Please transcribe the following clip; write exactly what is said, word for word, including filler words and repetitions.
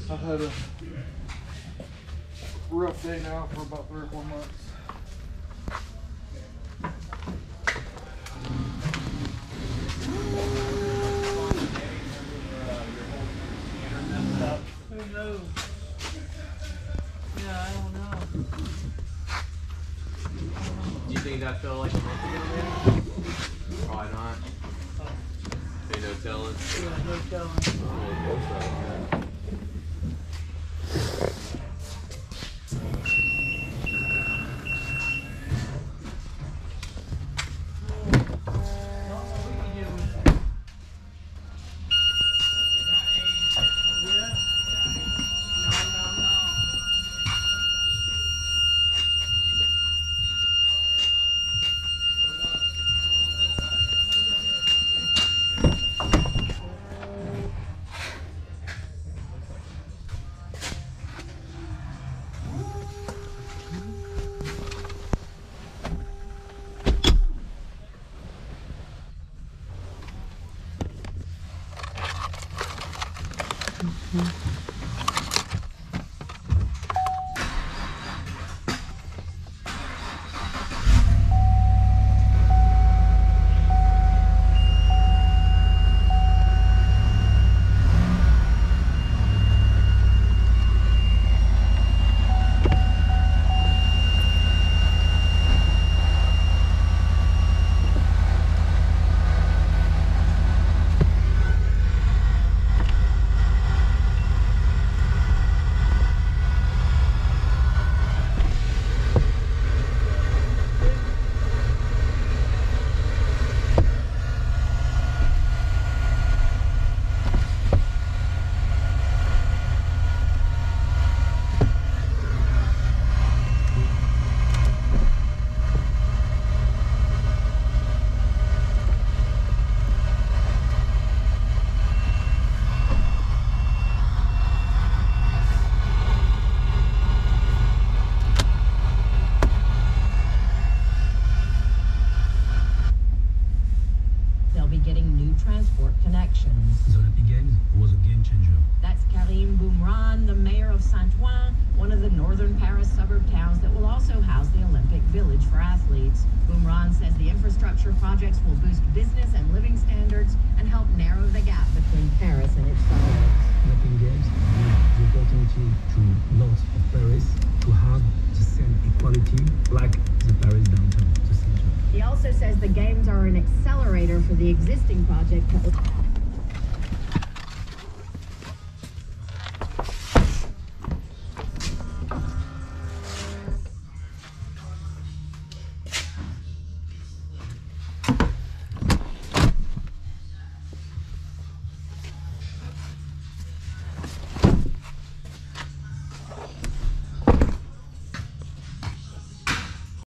I've had a rough day now for about three or four months. Who knows? Yeah, I don't know. Do you think that felt like a month ago, man? Probably not. Ain't no telling. Yeah, no telling. Transport connections. The Olympic Games was a game changer. That's Karim Boumran, the mayor of Saint-Ouen, one of the northern Paris suburb towns that will also house the Olympic Village for athletes. Boumran says the infrastructure projects will boost business and living standards and help narrow the gap between Paris and its suburbs. Olympic Games give the opportunity to north of Paris to have the same equality like the Paris downtown, the center. He also says the games are an accelerator for the existing project.